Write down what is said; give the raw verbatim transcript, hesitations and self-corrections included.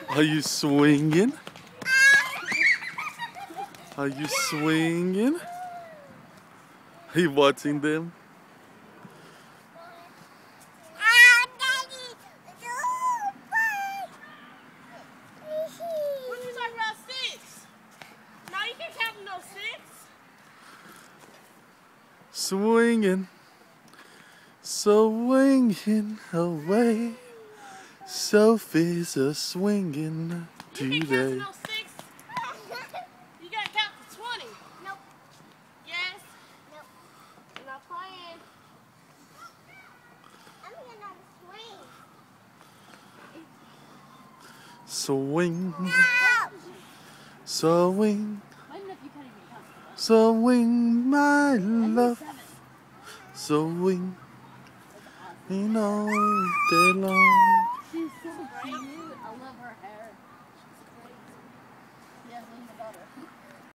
Are you swinging? Are you swinging? Are you watching them? What you talking about, six? No, you can't count no six. Swinging, swinging away. Sofie's a swinging You can't count today. no six. You gotta count to twenty. Nope. Yes. Nope. You're not playing. I'm gonna swing. Swing, No. swing, I don't know if you can't even count. swing, my love. Swing, you know, day long. She's so cute. I love her hair. She's crazy. Yeah, I love her.